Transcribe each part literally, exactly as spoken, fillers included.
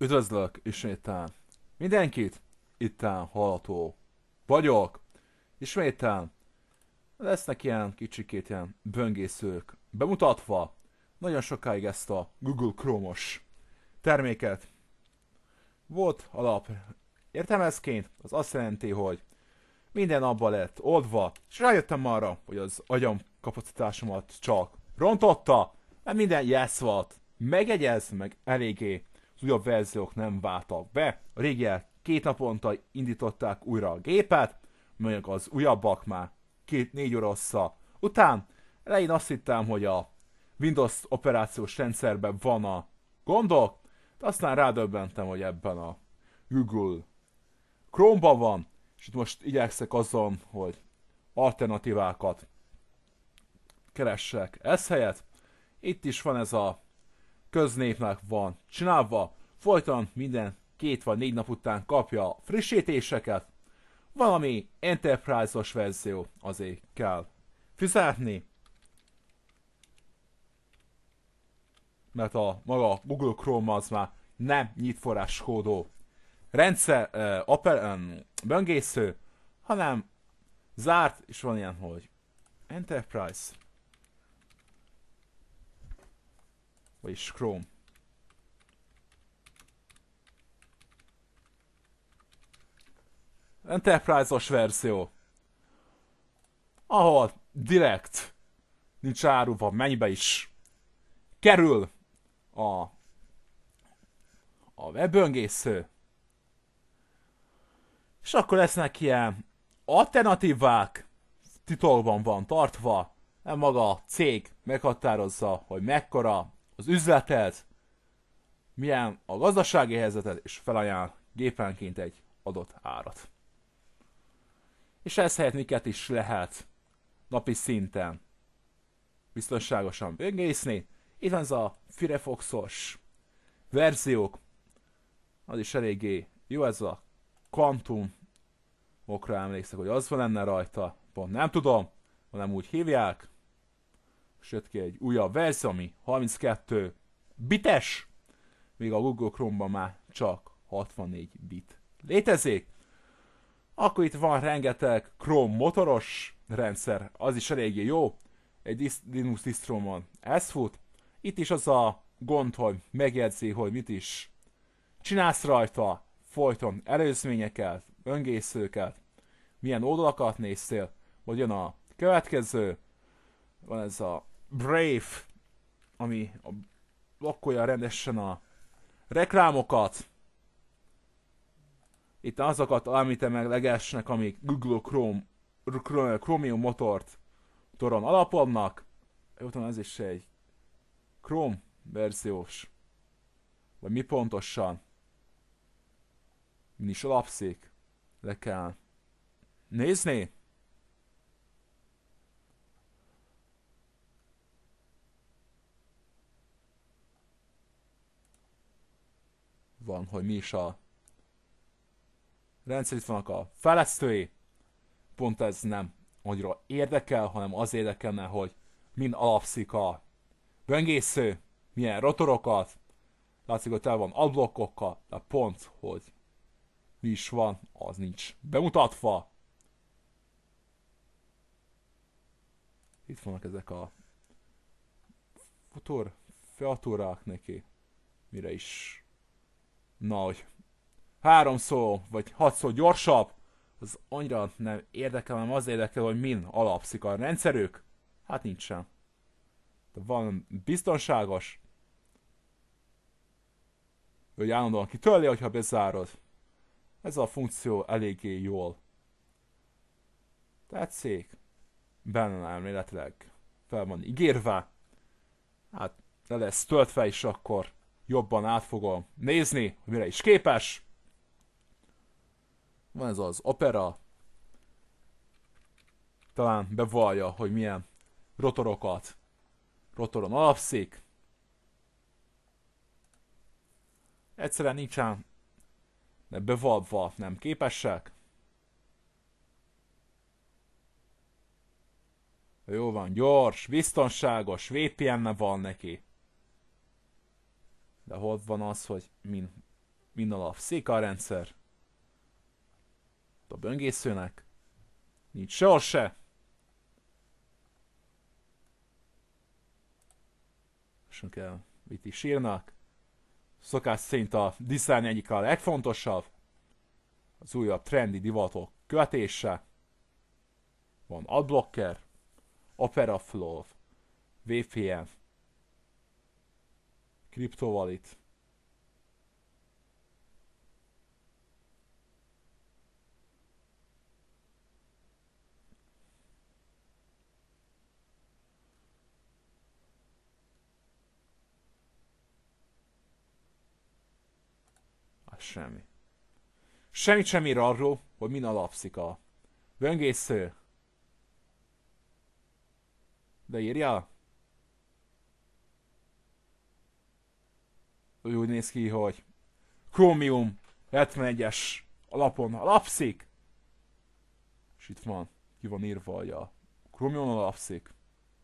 Üdvözlök ismételten mindenkit, itten hallható vagyok. Ismételten lesznek ilyen kicsikét ilyen böngészők bemutatva. Nagyon sokáig ezt a Google Chrome-os terméket volt alap értelmezként, az azt jelenti, hogy minden abba lett oldva, és rájöttem arra, hogy az agyam kapacitásomat csak rontotta, mert minden yes volt, megegyez, meg eléggé az újabb verziók nem váltak be. A régiek két naponta indították újra a gépet, mondjuk az újabbak már két-négy óra hossza után. Elején azt hittem, hogy a Windows operációs rendszerben van a gondok, de aztán rádöbbentem, hogy ebben a Google Chrome-ban van, és itt most igyekszek azon, hogy alternatívákat keressek ez helyett. Itt is van ez a köznépnek van csinálva, folyton minden két vagy négy nap után kapja a frissítéseket, valami Enterprise-os verzió azért kell fizetni, mert a maga Google Chrome az már nem nyit forráskódó rendszer, uh, oper, um, böngésző, hanem zárt, és van ilyen, hogy Enterprise, vagyis Chrome. Enterprise-os verzió, ahol direkt nincs árulva, mennyibe is kerül a, a webböngésző, és akkor lesznek ilyen alternatívák, titokban van tartva, nem maga a cég meghatározza, hogy mekkora az üzleted, milyen a gazdasági helyzeted, és felajánl gépenként egy adott árat. És ez helyett miket is lehet napi szinten biztonságosan böngészni. Itt van ez a Firefoxos verziók, az is eléggé jó, ez a Quantum, okra emlékszek, hogy az van lenne rajta, pont nem tudom, hanem úgy hívják. Sőt ki egy újabb verzió, ami harminckettő bites, míg a Google Chrome-ban már csak hatvannégy bit létezik. Akkor itt van rengeteg Chrome motoros rendszer, az is eléggé jó, egy Linux disztrómon ez fut. Itt is az a gond, hogy megjegyzi, hogy mit is csinálsz rajta, folyton előzményeket, öngészőket, milyen oldalakat néztél, vagy jön a következő, van ez a Brave, ami blokkolja rendesen a reklámokat. Itt azokat említem meg legesnek, amik Google Chrome, Chrome Chromium motort toron alapodnak. Utána ez is egy Chrome verziós, vagy mi pontosan, min is alapszik, le kell nézni. Van, hogy mi is a rendszer, itt vannak a fejlesztői, pont ez nem annyira érdekel, hanem az érdekelne, hogy min alapszik a böngésző, milyen rotorokat, látszik, hogy tele van adblockokkal, de pont, hogy mi is van, az nincs bemutatva. Itt vannak ezek a futur, featúrák neki, mire is, na, hogy háromszor vagy hatszor gyorsabb, az annyira nem érdekel, hanem az érdekel, hogy min alapszik a rendszerük. Hát nincsen. De van biztonságos, hogy állandóan kitörli, hogyha bezárod. Ez a funkció eléggé jól tetszik. Benne elméletileg fel van ígérve. Hát le lesz töltve is, akkor jobban át fogom nézni, hogy mire is képes. Van ez az Opera. Talán bevallja, hogy milyen rotorokat rotoron alapszik. Egyszerűen nincsen bevallva, nem képesek. Jó van, gyors, biztonságos, vé pé en-ne van neki. De hol van az, hogy min Minden alapszik a rendszer. A böngészőnek. Nincs sehol se. És kell, mit is írnak. Szokás szerint a design egyik a legfontosabb. Az újabb trendi divatok követése. Van adblocker, Opera Flow, vé pé en, CryptoWallet. Az semmi. Semmit sem ír arról, hogy min alapszik a böngésző. De írja? Ő úgy néz ki, hogy Chromium hetvenegyes alapon alapszik. És itt van, ki van írva, hogy a Chromium alapszik.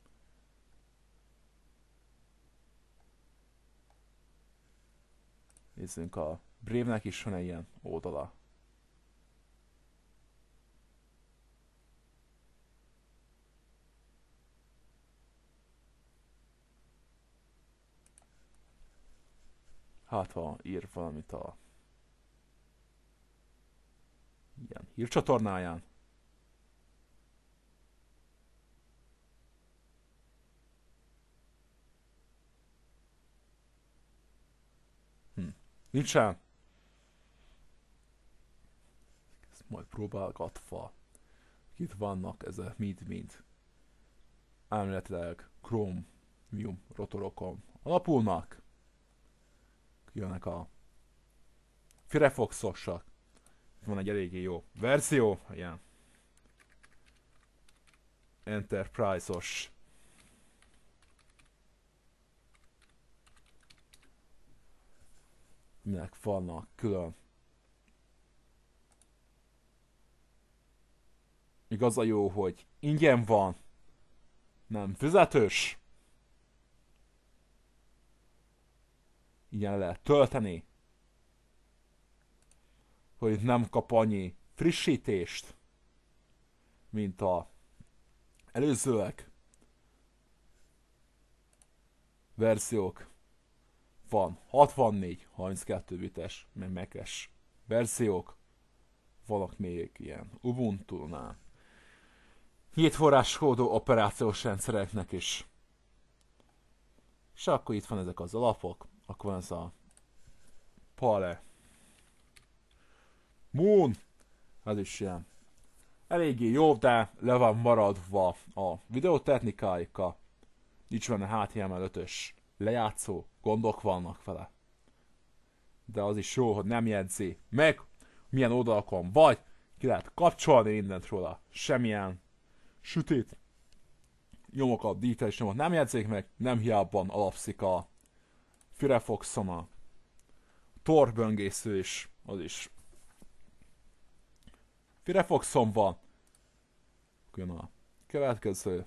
Nézzünk, a Brave-nek is van egy ilyen oldala. Hát ha ír valamit a ilyen hírcsatornáján. Hm. Nincsen. Ezt majd próbálgatva. Itt vannak ezek mind-mind. Elméletileg Chromium rotorokon alapulnak. Jönnek a Firefox-osak. Van egy eléggé jó verzió, ilyen Enterprise-os. Minek vannak külön. Igaz a jó, hogy ingyen van, nem fizetős. Ilyen lehet tölteni. Hogy nem kap annyi frissítést, mint a előzőek verziók. Van hatvannégy harminckettő bites, meg Mac-es verziók. Vannak még ilyen Ubuntu-nál. Hét forráskódú operációs rendszereknek is. És akkor itt van ezek az alapok. Akkor van ez a Pale Moon. Ez is ilyen eléggé jó, de le van maradva a videótechnikáika. Nincs benne há té em el ötös lejátszó, gondok vannak vele. De az is jó, hogy nem jegyzi meg, milyen oldalakon vagy, ki lehet kapcsolni mindent róla. Semmilyen sütét, nyomokat, digitális nyomot nem jegyzik meg, nem hiába alapszik a Firefoxon a Tor böngésző is, az is Firefoxon van. Jön a következő.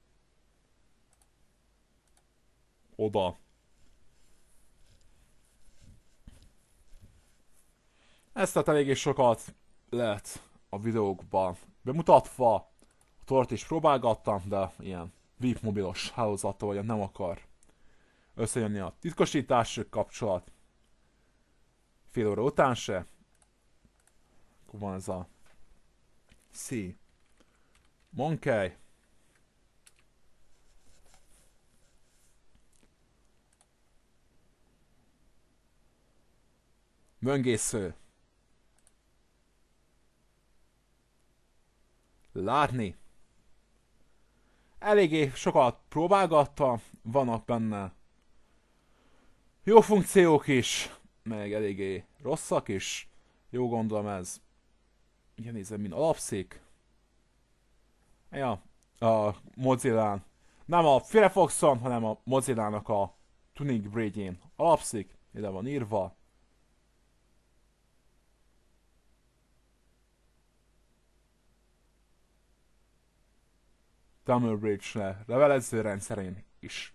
Oda. Ezt tehát eléggé sokat lehet a videókban bemutatva. A Tort is próbálgattam, de ilyen vé i pé mobilos hálózattal vagy nem akar összejönni a titkosítási kapcsolat. Fél óra után se. Akkor van ez a C. Monkey. Böngésző. Látni. Eléggé sokat próbálgattam, vannak benne jó funkciók is, meg eléggé rosszak is. Jó, gondolom ez. Igen, nézem, mint alapszik. Ja, a Mozilla-n. Nem a Firefoxon, hanem a Mozilla-nak a Tuning Bridge-én alapszik. Ide van írva. Tuning Bridge levelező rendszerén is.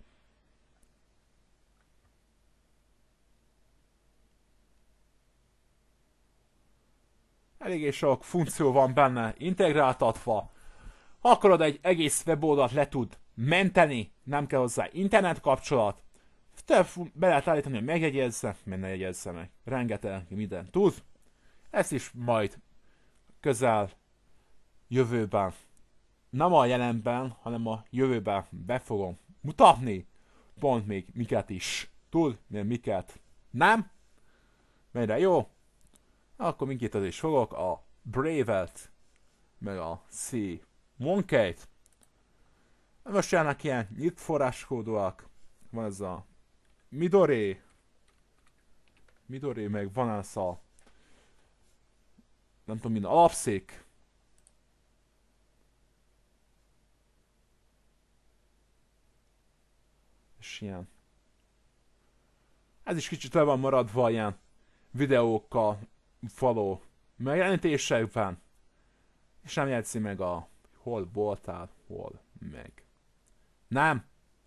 eléggé sok funkció van benne integráltatva. Ha akarod, egy egész weboldalt le tud menteni, nem kell hozzá internet kapcsolat. Te be lehet állítani, hogy megjegyezze, meg ne jegyezze meg. Rengeteg minden tud. Ezt is majd közel jövőben, nem a jelenben, hanem a jövőben be fogom mutatni. Pont még miket is tud, még miket nem. Melyre jó? Akkor mindkét az is fogok, a Brave-et, meg a C Monkey-t. Most jönnek ilyen nyit forráskódúak. Van ez a Midori. Midori, meg van ez a nem tudom minden alapszék. És ilyen. Ez is kicsit le van maradva ilyen videókkal való megjelenítésekben. És nem jegyzi meg a hol voltál, hol meg. Nem!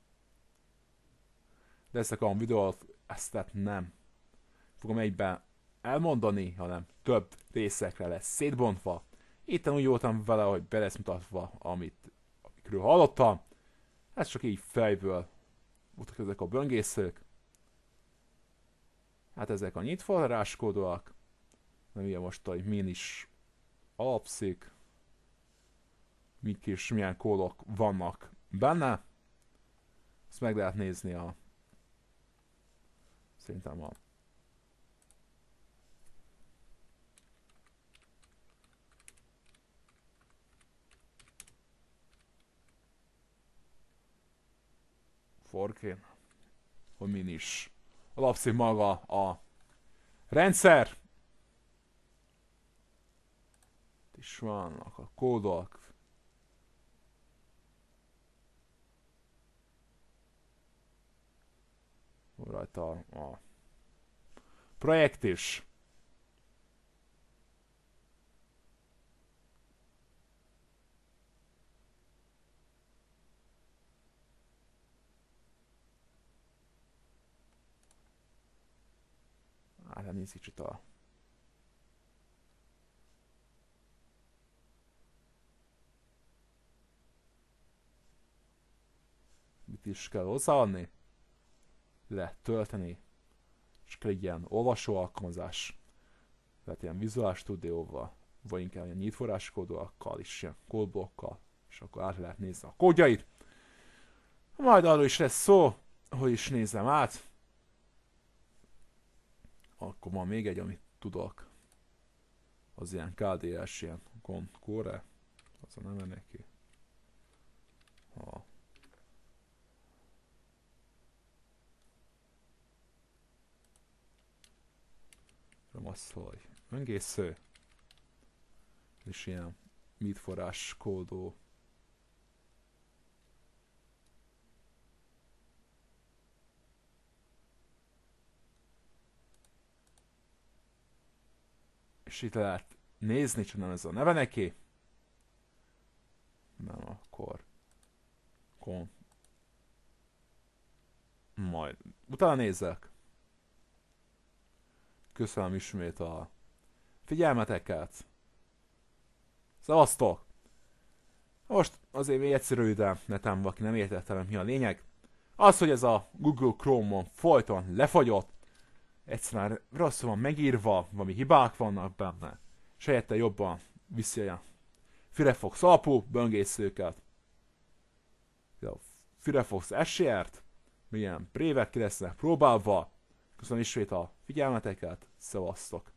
De ezt akarom videót, ezt tehát nem fogom egyben elmondani, hanem több részekre lesz szétbontva. Itt úgy voltam vele, hogy be lesz mutatva, amit, amikről hallottam. Ez csak így fejből voltak ezek a böngészők. Hát ezek a nyitforráskódúak. Nem ilyen most, hogy min is alapszik. Mik is milyen kódok vannak benne. Ezt meg lehet nézni a szerintem a forkén, hogy min is alapszik maga a rendszer. Itt is vannak a kódok. Rajta a projekt is. Hát nézzük csak a mit is kell hozzáadni? Letölteni. És kell egy ilyen olvasó alkalmazás. Tehát ilyen Visual Studio-val, vagy inkább ilyen nyitforráskódóakkal is, ilyen kódblokkkal, és akkor át lehet nézni a kódjait. Majd arról is lesz szó, hogy is nézem át. Akkor van még egy, amit tudok. Az ilyen ká dé es, ilyen Core, az a neve neki. Ha. Nem azt, hogy öngésző. És ilyen midforrás kódó. És itt lehet nézni, csak nem ez a neve neki. Nem, akkor... Kon... Majd... Utána nézzek. Köszönöm ismét a figyelmeteket. Szevasztok! Most azért még egyszerű, de netem valaki nem értettem, mi a lényeg. Az, hogy ez a Google Chrome-on folyton lefagyott, egyszerűen rosszul van megírva, valami hibák vannak benne, és helyette jobban viszi a Firefox alapú böngészőket. A Firefox es cé er-t, milyen prévek ki lesznek próbálva. Köszönöm ismét a figyelmeteket, szevasztok!